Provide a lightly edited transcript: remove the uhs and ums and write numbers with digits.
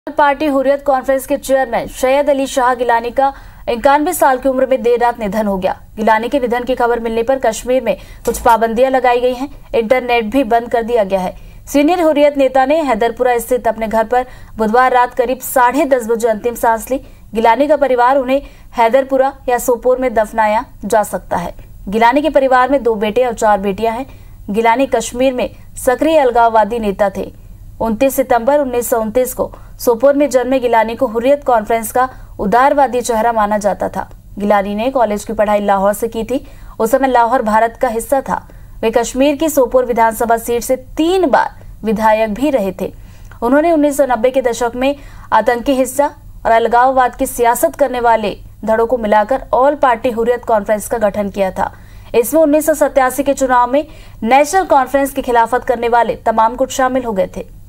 Party Hurriyat conference के chairman Syed Ali Shah Geelani का 91 साल की उम्र में देर रात निधन हो गया। गिलानी के निधन की खबर मिलने पर कश्मीर में कुछ पाबंदियां लगाई गई हैं। इंटरनेट भी बंद कर दिया गया है। सीनियर हुर्रियत नेता ने हैदरपुरा स्थित अपने घर पर बुधवार रात करीब 10:30 बजे अंतिम सांस ली। गिलानी का परिवार उन्हें हैदरपुरा या सोपोर में दफनाया जा सकता है। गिलानी के परिवार में 2 बेटे और 4 बेटियां हैं। गिलानी कश्मीर में सक्रिय अलगाववादी नेता थे। 29 सितंबर 1929 को सोपोर में जन्मे गिलानी को हुर्रियत कॉन्फ्रेंस का उदारवादी चेहरा माना जाता था। गिलानी ने कॉलेज की पढ़ाई लाहौर से की थी। उस समय लाहौर भारत का हिस्सा था। वे कश्मीर की सोपोर विधानसभा सीट से 3 बार विधायक भी रहे थे। उन्होंने 1990 के दशक में आतंकी हिस्सा और अलगाववाद की सियासत करने वाले धड़ों को मिलाकर ऑल पार्टी हुर्रियत कॉन्फ्रेंस का गठन किया था। इसमें 1987 के चुनाव में नेशनल कॉन्फ्रेंस की खिलाफत करने वाले तमाम कुछ शामिल हो गए थे।